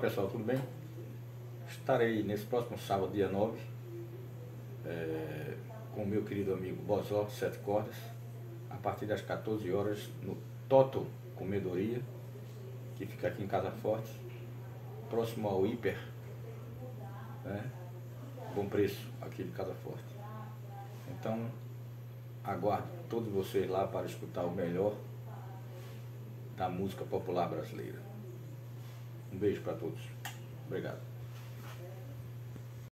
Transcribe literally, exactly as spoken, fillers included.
pessoal, tudo bem? Estarei nesse próximo sábado, dia nove, é, com o meu querido amigo Bozó, Sete Cordas, a partir das quatorze horas, no Toto Comedoria, que fica aqui em Casa Forte, próximo ao Hiper, né? Bom preço, aqui de Casa Forte. Então, aguardo todos vocês lá para escutar o melhor da música popular brasileira. Um beijo para todos. Obrigado.